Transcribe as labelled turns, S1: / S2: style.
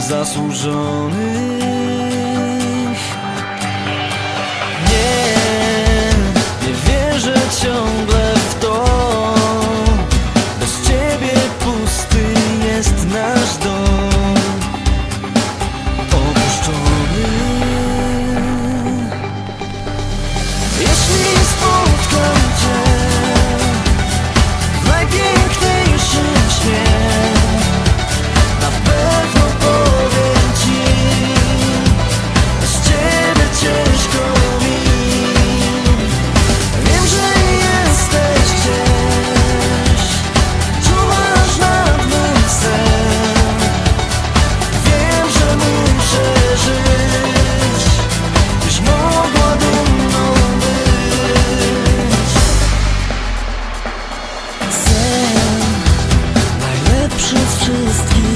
S1: zasłużonych. Nie wierzę ciągle w to. Bez ciebie pusty jest nasz dom, opuszczony. Jeśli spotkam cię w najpiękniejszym śnie, na pewno powiem ci, bez ciebie ciężko mi. Wiem, że jesteś gdzieś, czuwasz nad mym sen. Wiem, że muszę żyć, byś mogła dumną być. Sen najlepszy z wszystkich.